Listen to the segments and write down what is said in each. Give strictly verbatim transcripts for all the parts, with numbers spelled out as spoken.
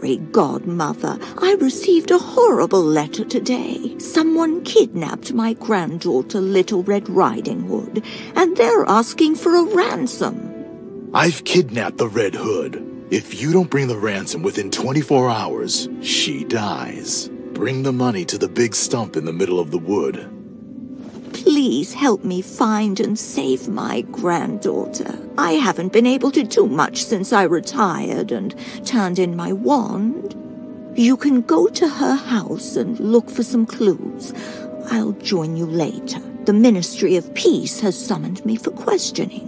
Fairy Godmother, I received a horrible letter today. Someone kidnapped my granddaughter, Little Red Riding Hood, and they're asking for a ransom. I've kidnapped the Red Hood. If you don't bring the ransom within twenty-four hours, she dies. Bring the money to the big stump in the middle of the wood. Please help me find and save my granddaughter. I haven't been able to do much since I retired and turned in my wand. You can go to her house and look for some clues. I'll join you later. The Ministry of Peace has summoned me for questioning.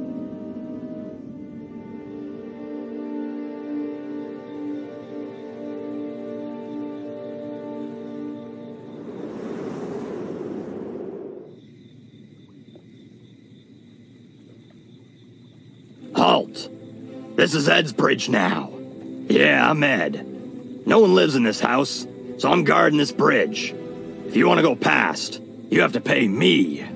Halt! This is Ed's bridge now. Yeah, I'm Ed. No one lives in this house, so I'm guarding this bridge. If you want to go past, you have to pay me.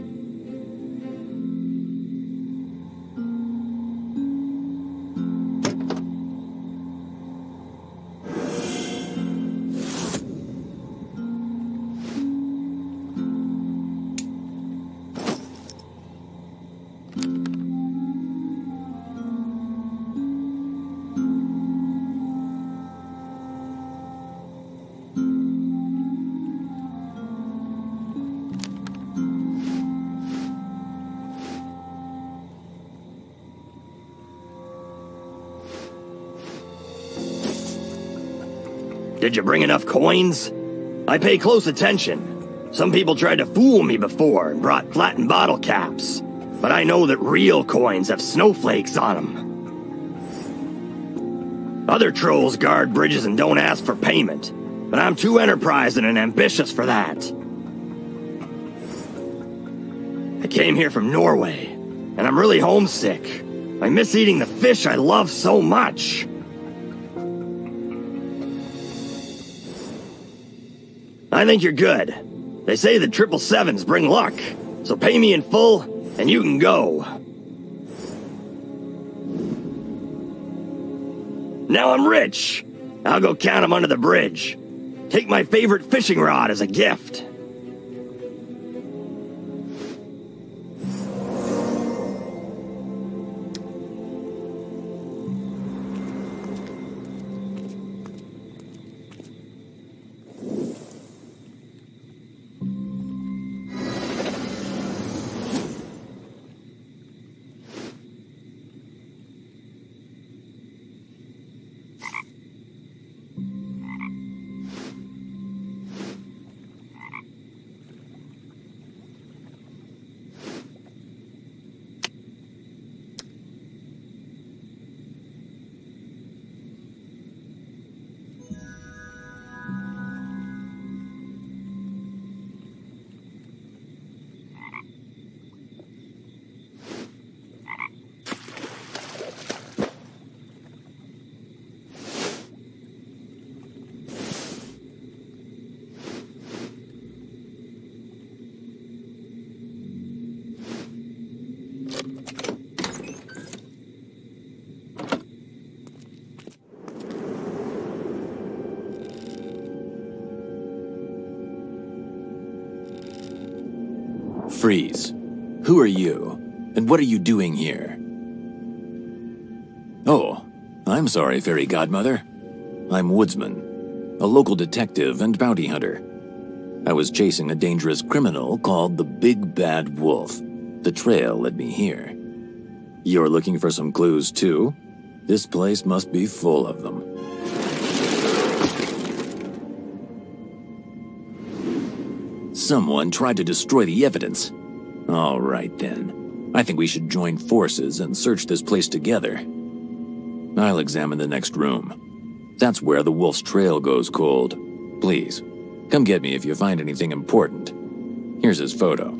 Did you bring enough coins? I pay close attention. Some people tried to fool me before and brought flattened bottle caps. But I know that real coins have snowflakes on them. Other trolls guard bridges and don't ask for payment. But I'm too enterprising and ambitious for that. I came here from Norway, and I'm really homesick. I miss eating the fish I love so much. I think you're good. They say the triple sevens bring luck, so pay me in full, and you can go. Now I'm rich. I'll go count them under the bridge. Take my favorite fishing rod as a gift. Freeze. Who are you? And what are you doing here? Oh, I'm sorry, Fairy Godmother. I'm Woodsman, a local detective and bounty hunter. I was chasing a dangerous criminal called the Big Bad Wolf. The trail led me here. You're looking for some clues, too? This place must be full of them. Someone tried to destroy the evidence. All right, then. I think we should join forces and search this place together. I'll examine the next room. That's where the wolf's trail goes cold. Please, come get me if you find anything important. Here's his photo.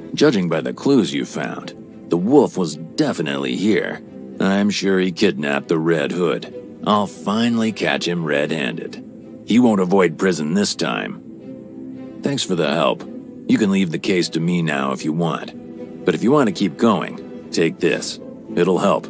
Judging by the clues you found, the wolf was definitely here. I'm sure he kidnapped the Red Hood. I'll finally catch him red-handed. He won't avoid prison this time. Thanks for the help. You can leave the case to me now if you want. But if you want to keep going, take this. It'll help.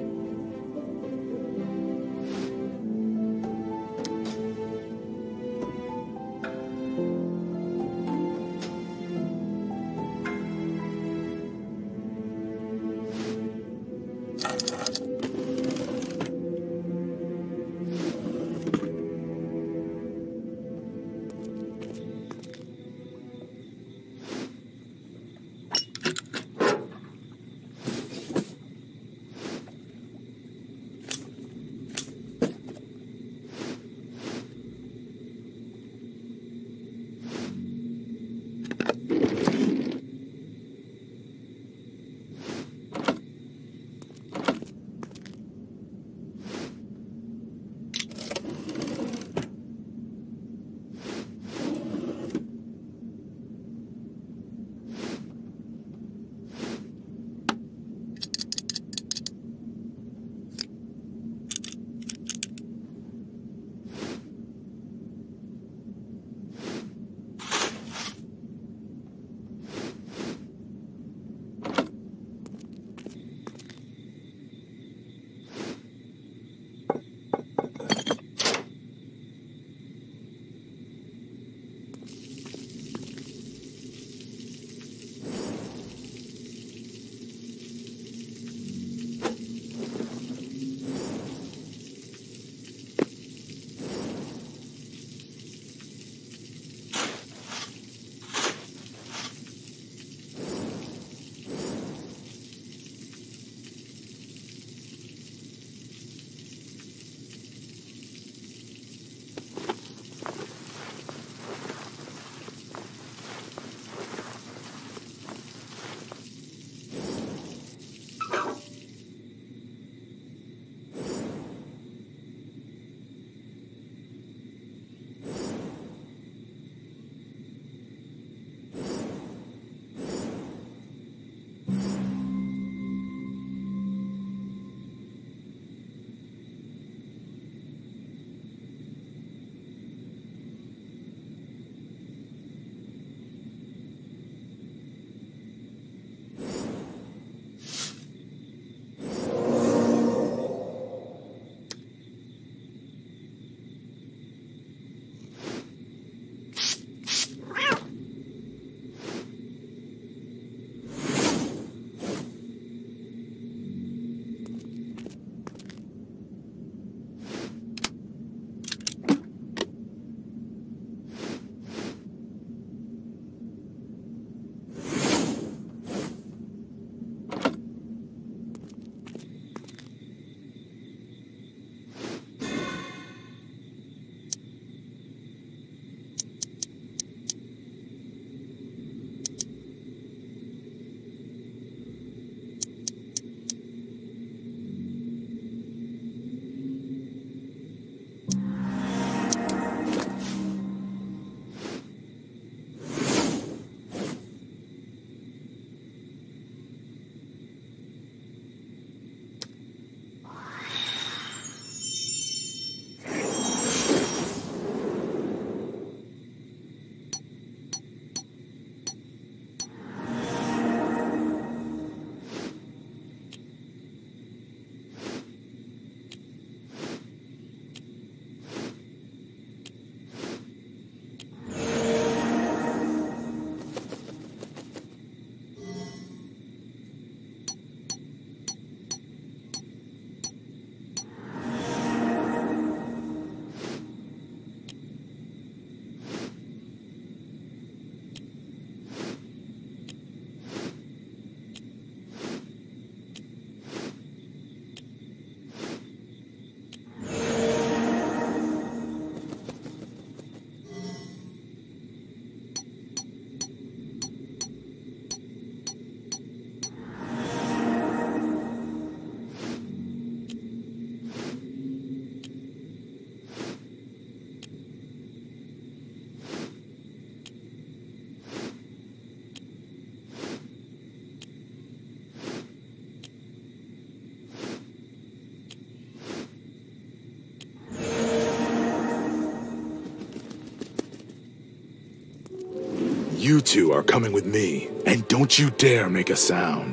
You two are coming with me, and don't you dare make a sound.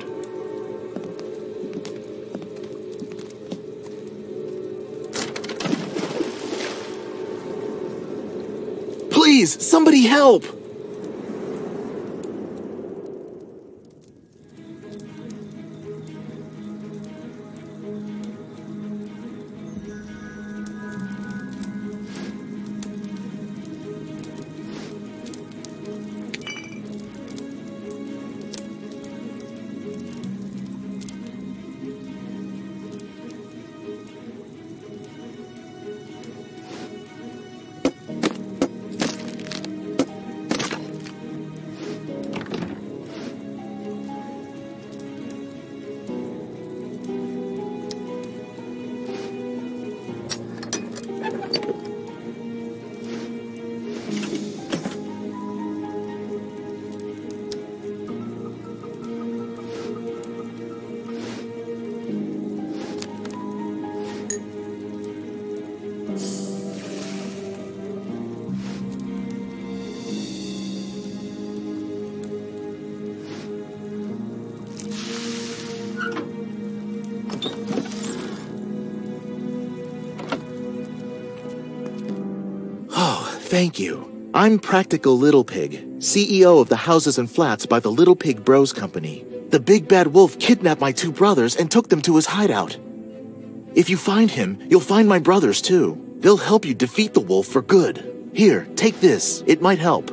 Please, somebody help! Thank you. I'm Practical Little Pig, C E O of the Houses and Flats by the Little Pig Bros Company. The Big Bad Wolf kidnapped my two brothers and took them to his hideout. If you find him, you'll find my brothers too. They'll help you defeat the wolf for good. Here, take this. It might help.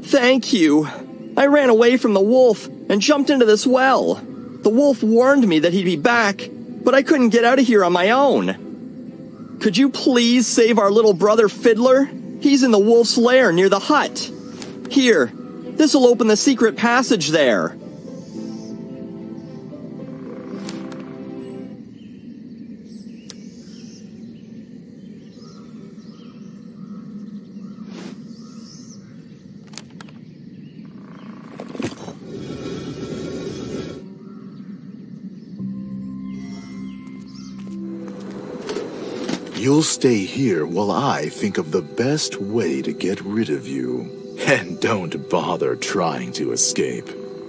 Thank you. I ran away from the wolf and jumped into this well. The wolf warned me that he'd be back, but I couldn't get out of here on my own. Could you please save our little brother Fiddler? He's in the wolf's lair near the hut. Here, this'll open the secret passage there. You'll stay here while I think of the best way to get rid of you. And don't bother trying to escape.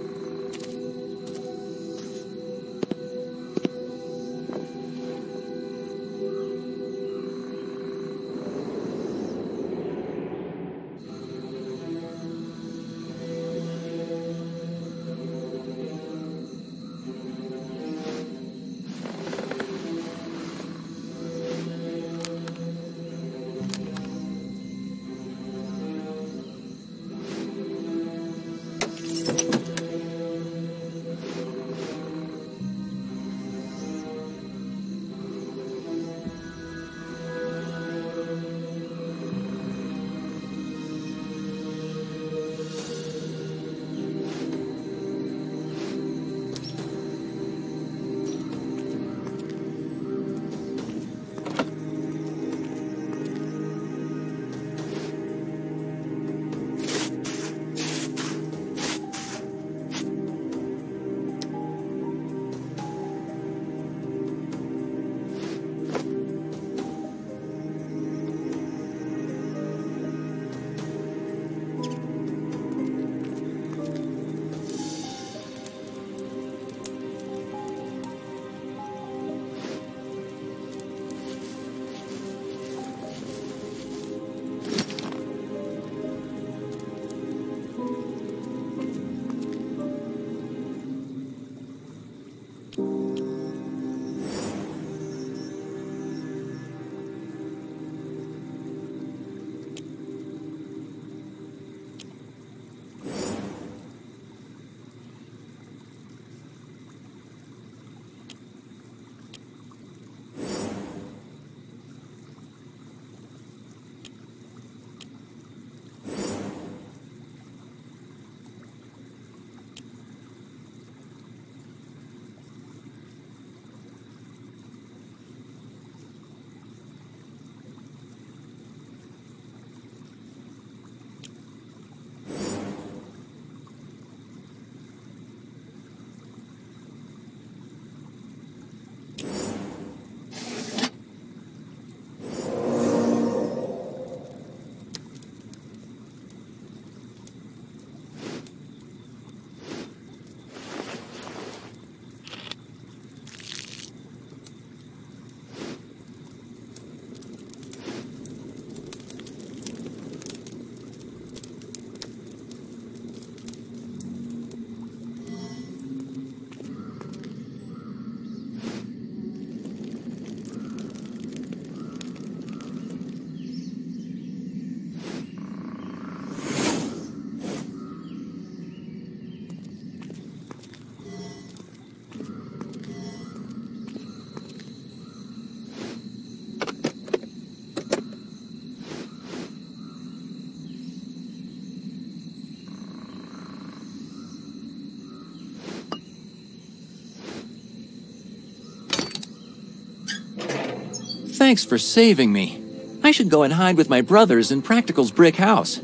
Thanks for saving me. I should go and hide with my brothers in Practical's brick house.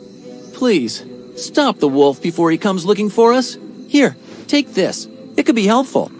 Please, stop the wolf before he comes looking for us. Here, take this. It could be helpful.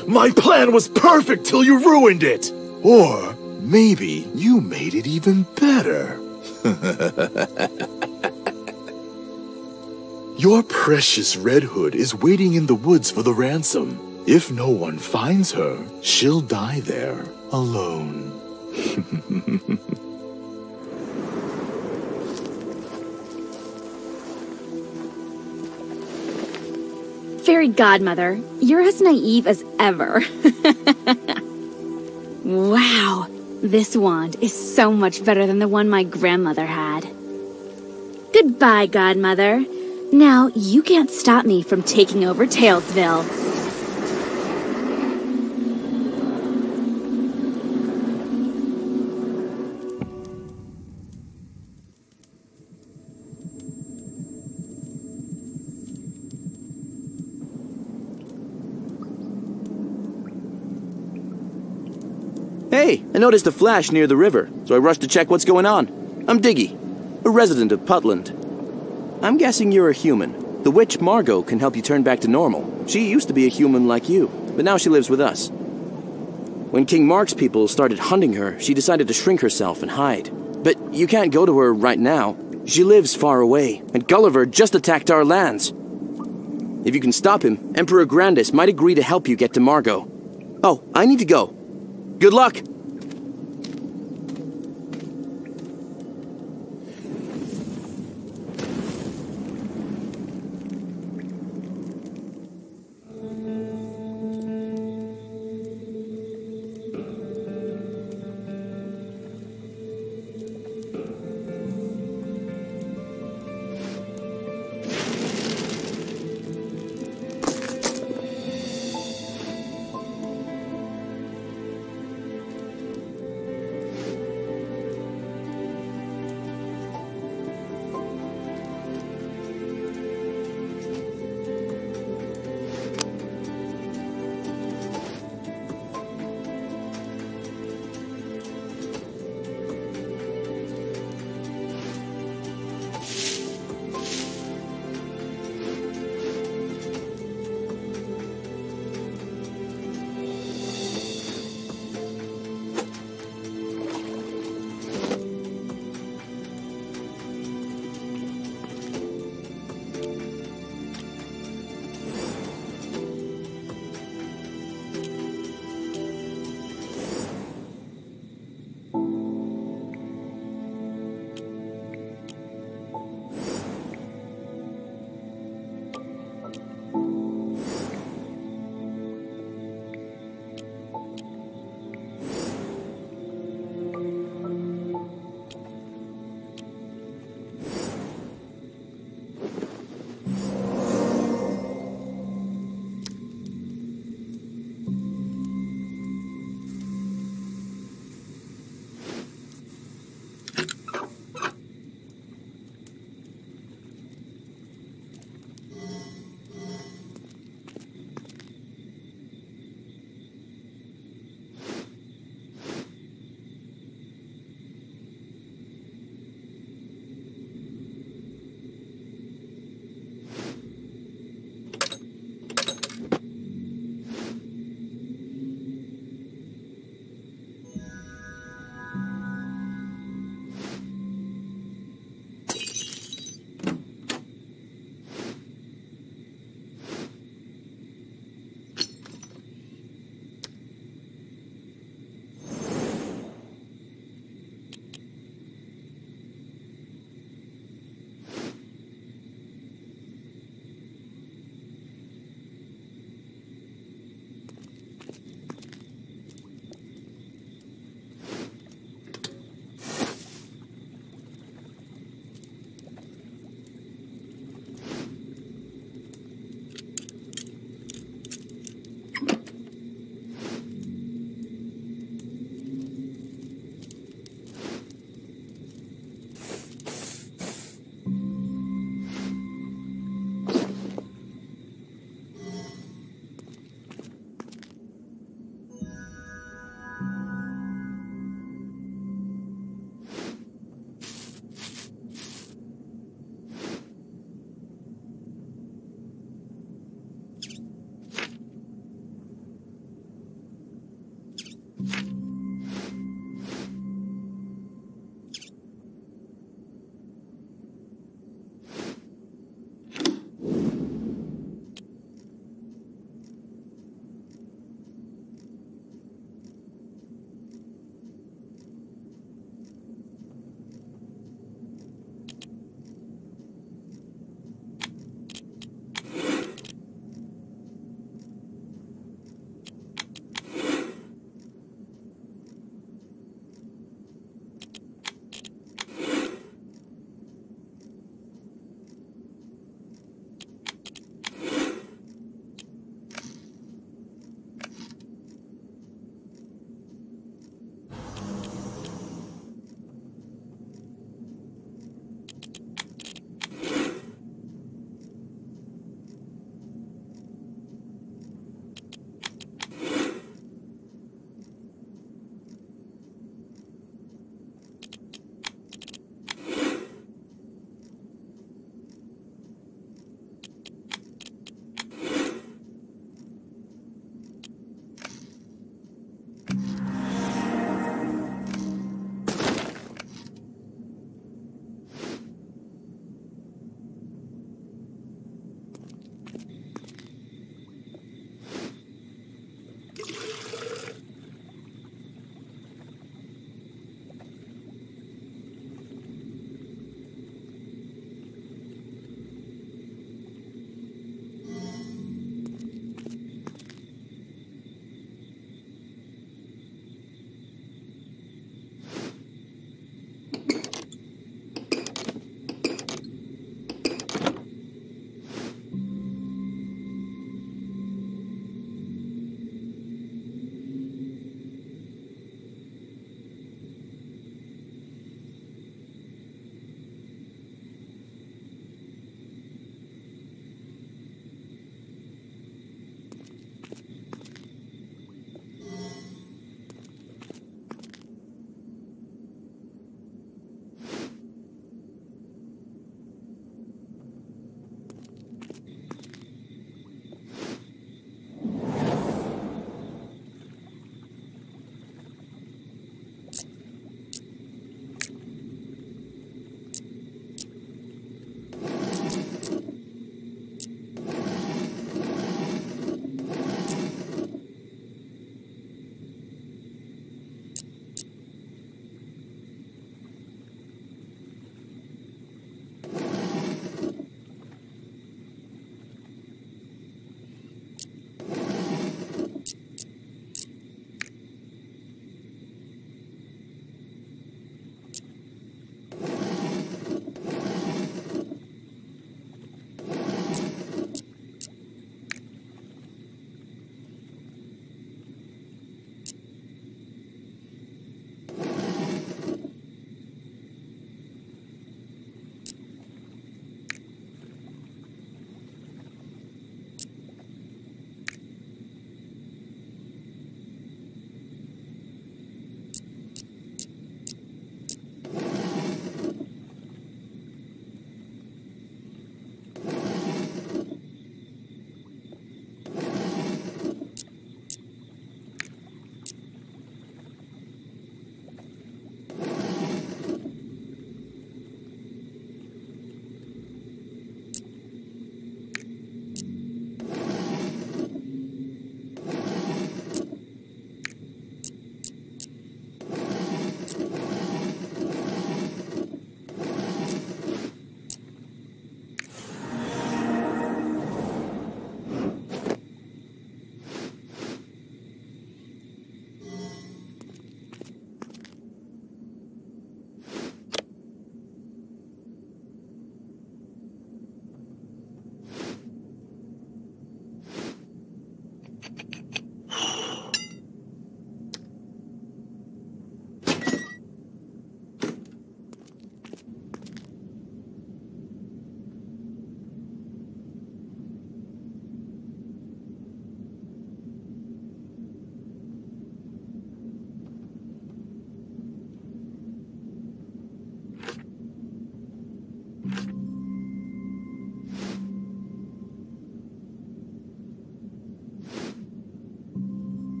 My plan was perfect till you ruined it! Or maybe you made it even better. Your precious Red Hood is waiting in the woods for the ransom. If no one finds her, she'll die there, alone. Fairy Godmother, you're as naive as ever. Wow, this wand is so much better than the one my grandmother had. Goodbye, Godmother. Now you can't stop me from taking over Talesville. Hey, I noticed a flash near the river, so I rushed to check what's going on. I'm Diggy, a resident of Putland. I'm guessing you're a human. The witch Margot can help you turn back to normal. She used to be a human like you, but now she lives with us. When King Mark's people started hunting her, she decided to shrink herself and hide. But you can't go to her right now. She lives far away, and Gulliver just attacked our lands. If you can stop him, Emperor Grandis might agree to help you get to Margot. Oh, I need to go. Good luck!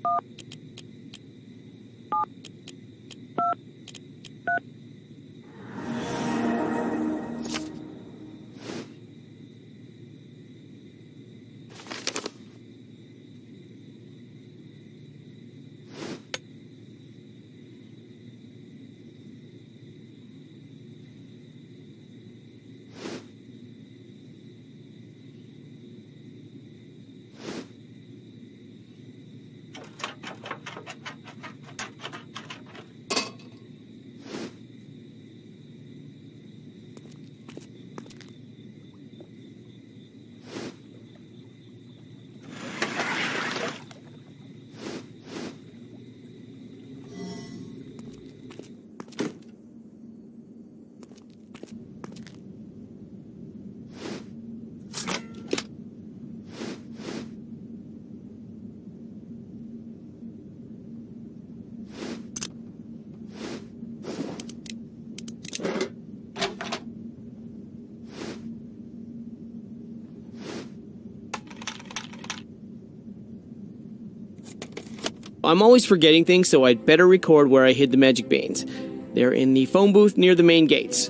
I'm always forgetting things, so I'd better record where I hid the magic beans. They're in the phone booth near the main gates.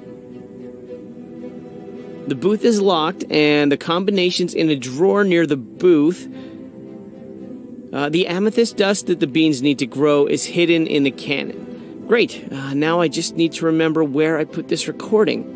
The booth is locked, and the combination's in a drawer near the booth. Uh, the amethyst dust that the beans need to grow is hidden in the cannon. Great, uh, now I just need to remember where I put this recording.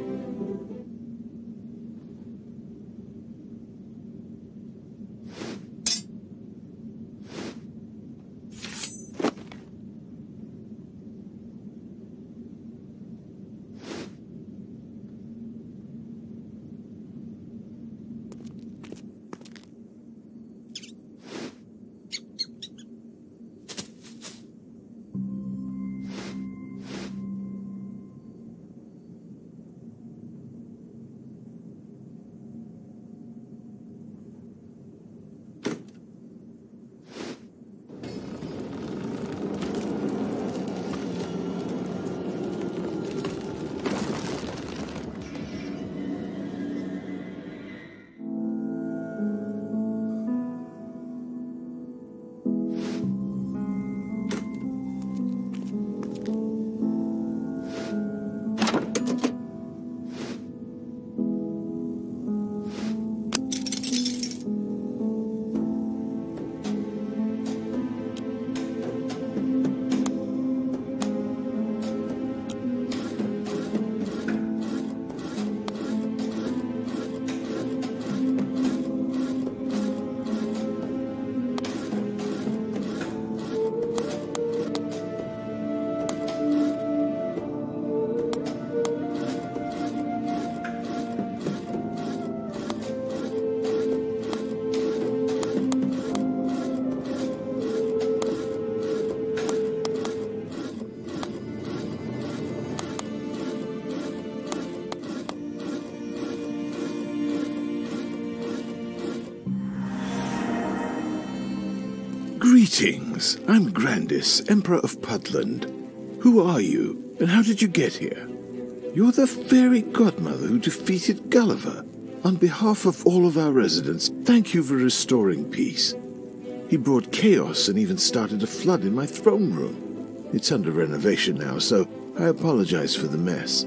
Greetings. I'm Grandis, Emperor of Pudland. Who are you, and how did you get here? You're the fairy godmother who defeated Gulliver. On behalf of all of our residents, thank you for restoring peace. He brought chaos and even started a flood in my throne room. It's under renovation now, so I apologize for the mess.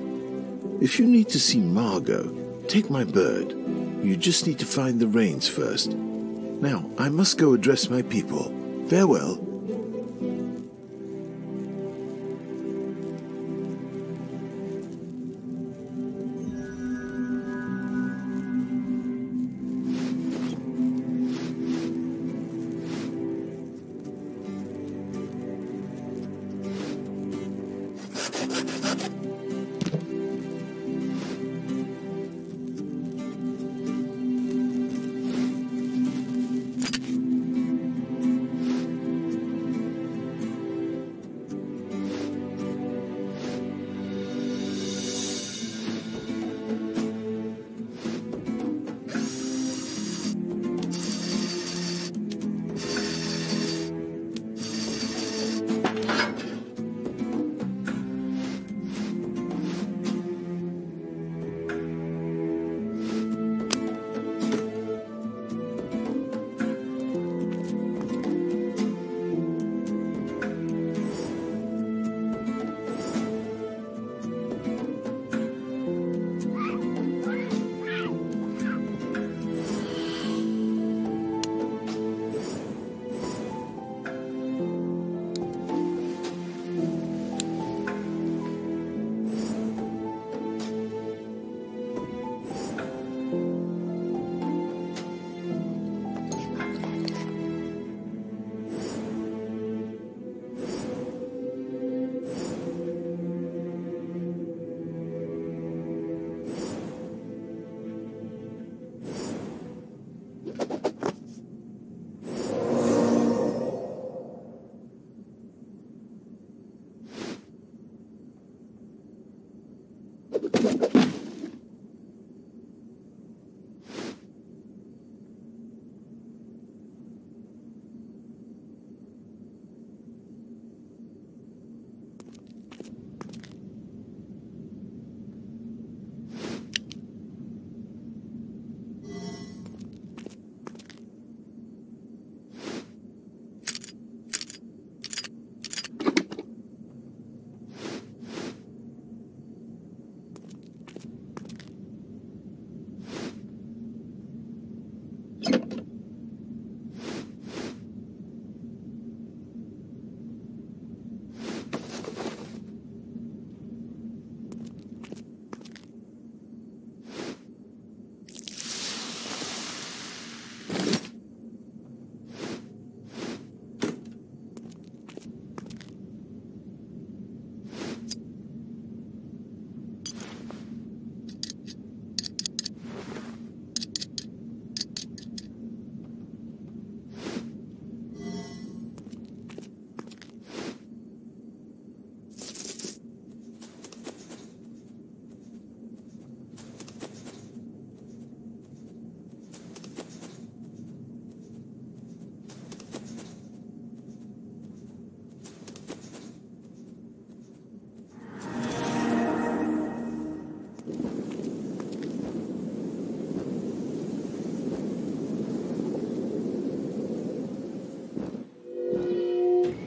If you need to see Margot, take my bird. You just need to find the reins first. Now, I must go address my people. Farewell.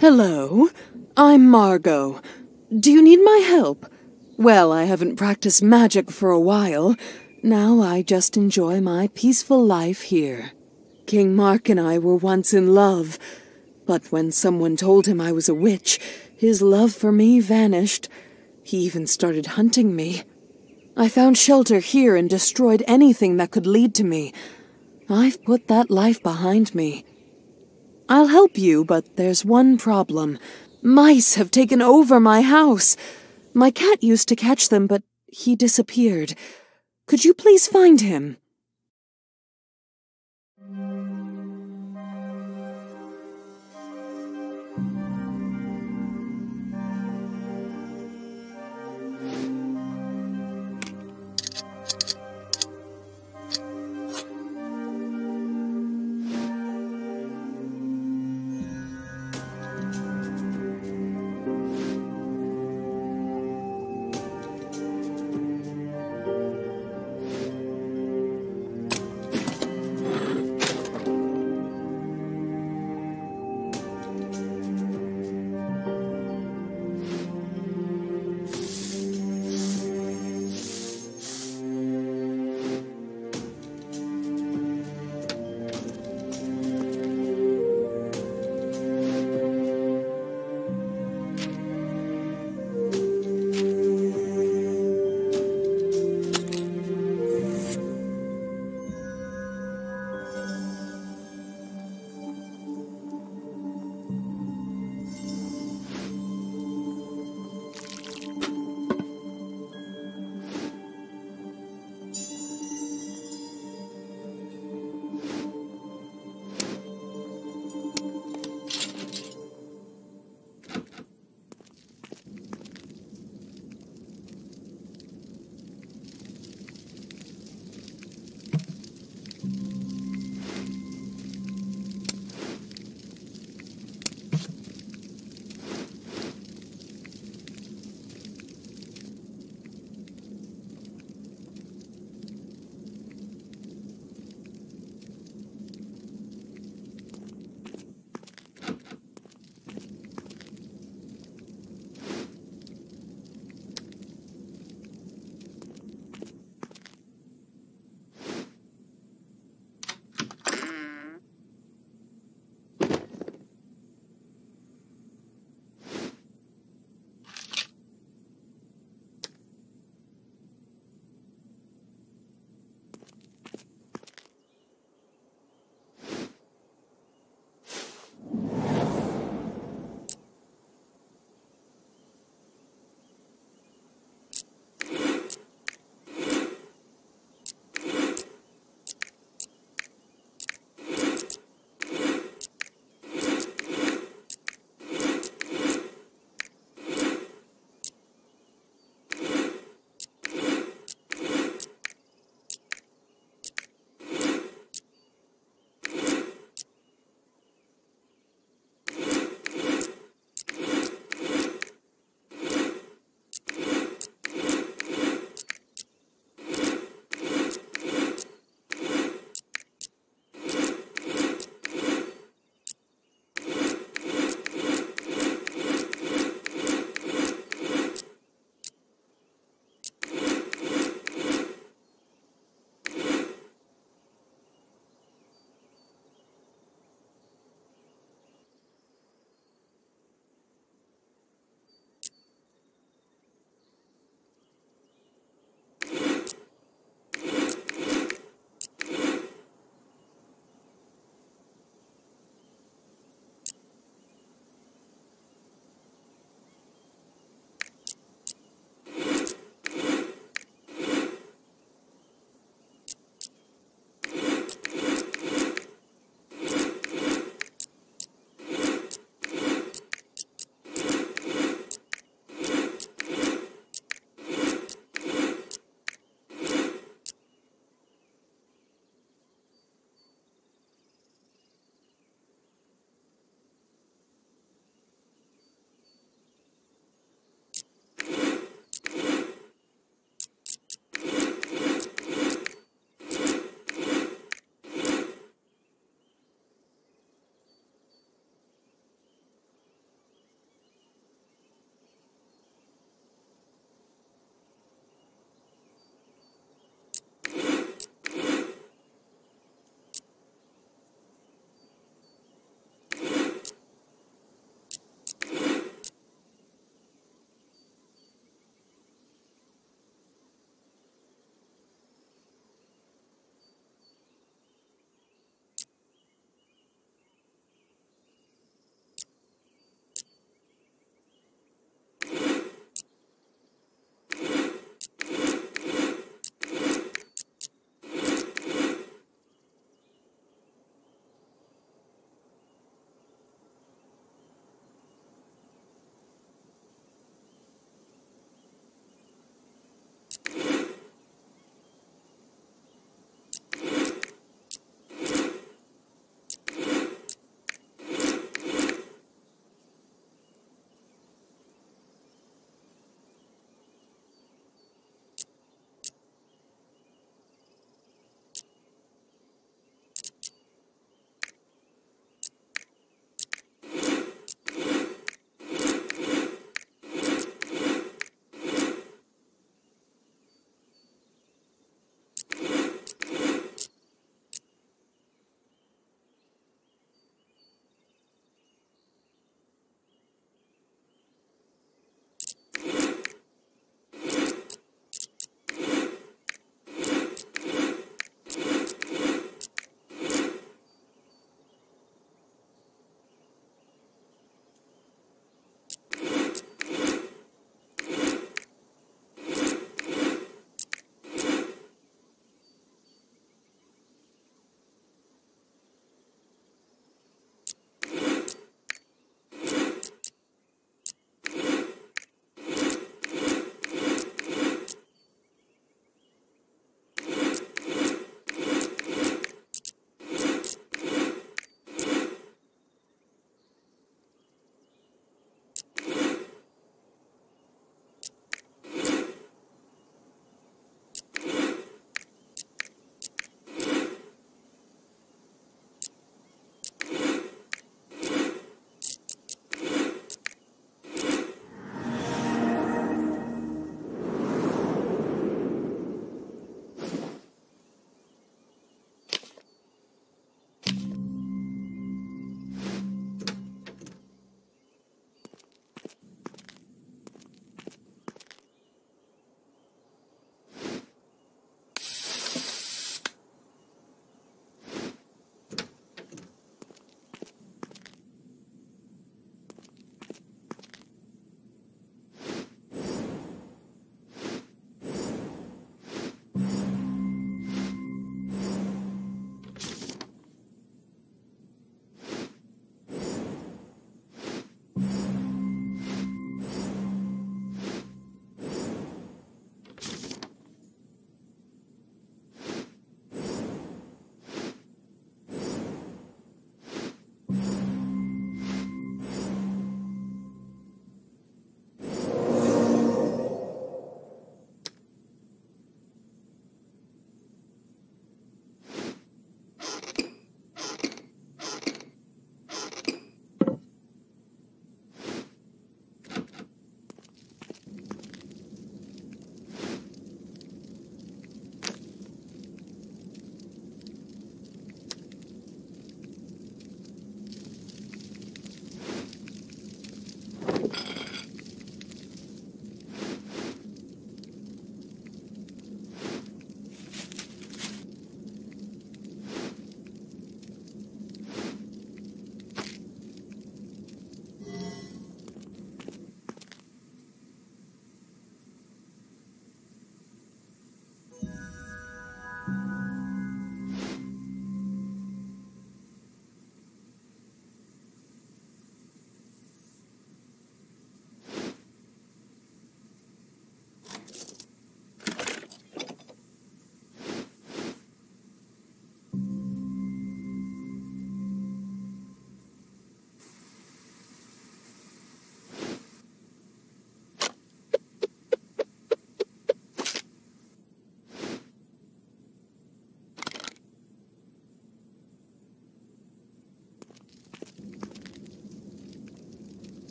Hello, I'm Margot. Do you need my help? Well, I haven't practiced magic for a while. Now I just enjoy my peaceful life here. King Mark and I were once in love, but when someone told him I was a witch, his love for me vanished. He even started hunting me. I found shelter here and destroyed anything that could lead to me. I've put that life behind me. I'll help you, but there's one problem. Mice have taken over my house. My cat used to catch them, but he disappeared. Could you please find him?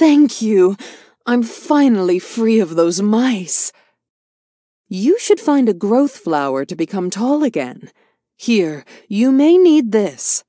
thank you. I'm finally free of those mice. You should find a growth flower to become tall again. Here, you may need this.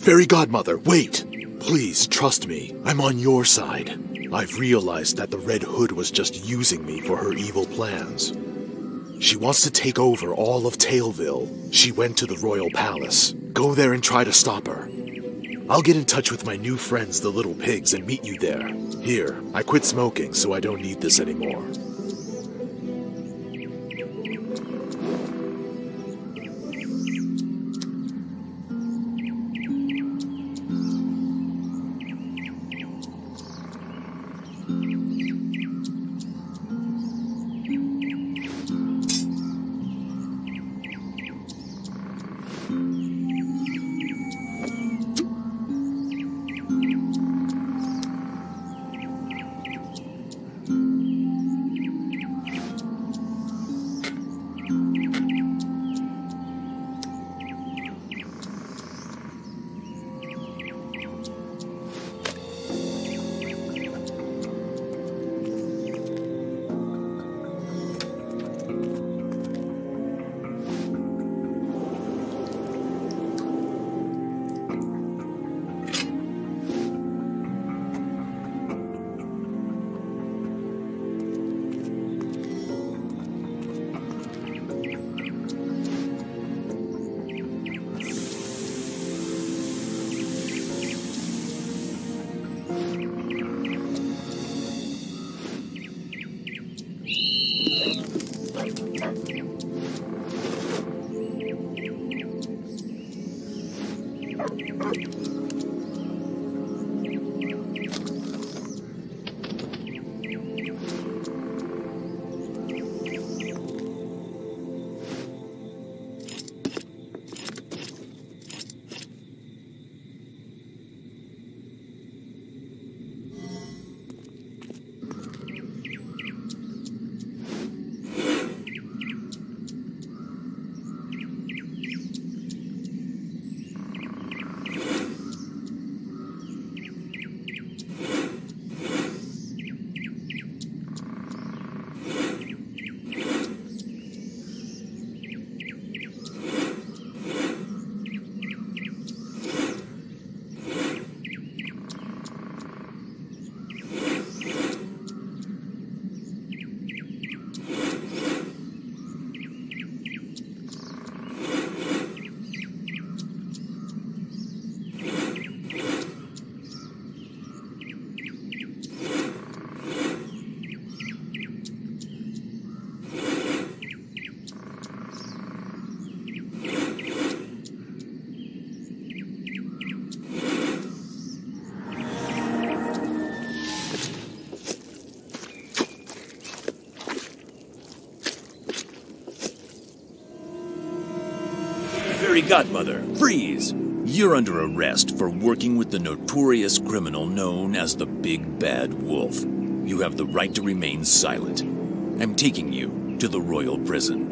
Fairy Godmother, wait! Please, trust me. I'm on your side. I've realized that the Red Hood was just using me for her evil plans. She wants to take over all of Tailville. She went to the Royal Palace. Go there and try to stop her. I'll get in touch with my new friends, the Little Pigs, and meet you there. Here, I quit smoking, so I don't need this anymore. Fairy Godmother, freeze! You're under arrest for working with the notorious criminal known as the Big Bad Wolf. You have the right to remain silent. I'm taking you to the royal prison.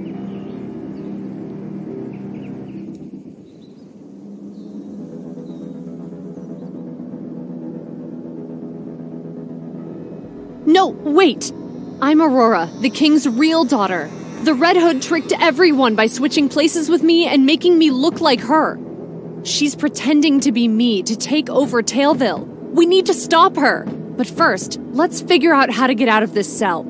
No, wait! I'm Aurora, the king's real daughter. The Red Hood tricked everyone by switching places with me and making me look like her. She's pretending to be me to take over Tailville. We need to stop her. But first, let's figure out how to get out of this cell.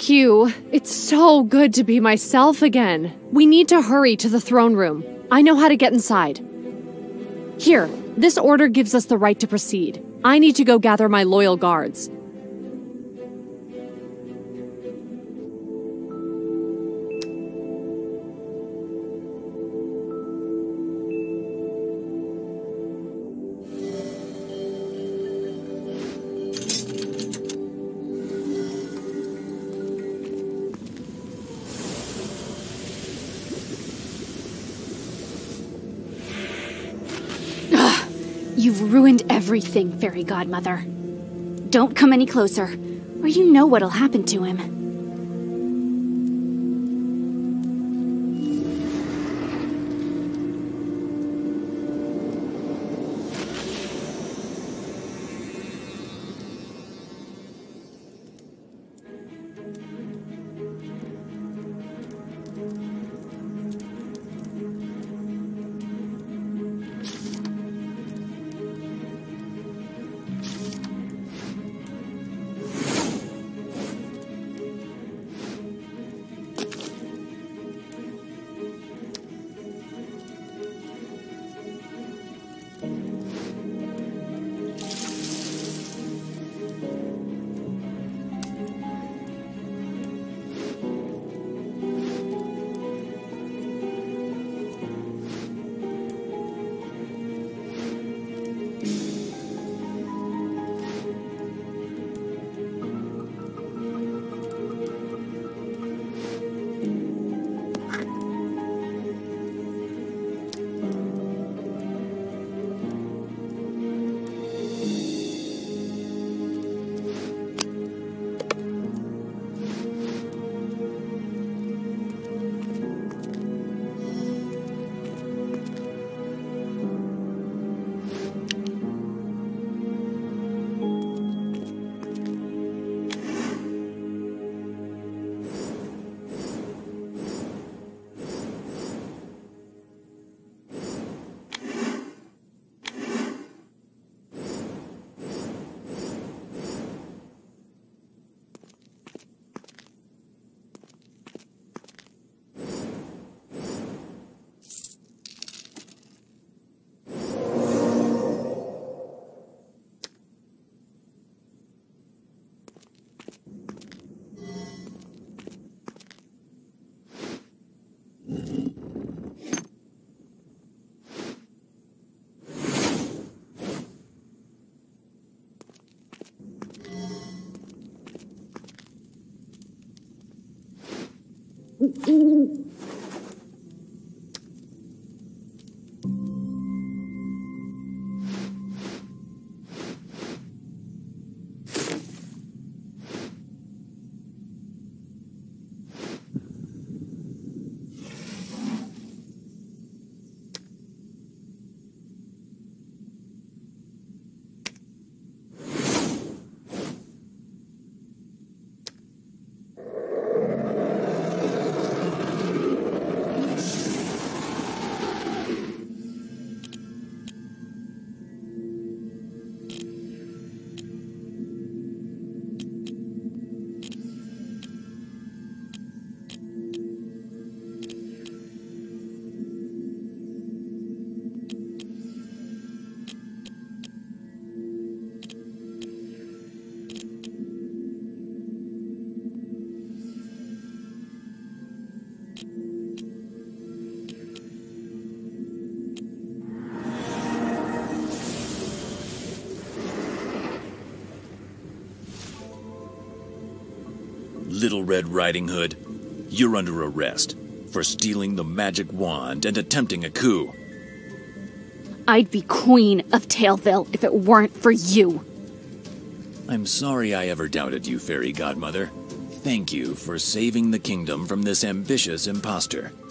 Thank you. It's so good to be myself again. We need to hurry to the throne room. I know how to get inside. Here, this order gives us the right to proceed. I need to go gather my loyal guards. You've ruined everything, Fairy Godmother. Don't come any closer, or you know what'll happen to him. Little Red Riding Hood, you're under arrest for stealing the magic wand and attempting a coup. I'd be queen of Tailville if it weren't for you. I'm sorry I ever doubted you, Fairy Godmother. Thank you for saving the kingdom from this ambitious imposter.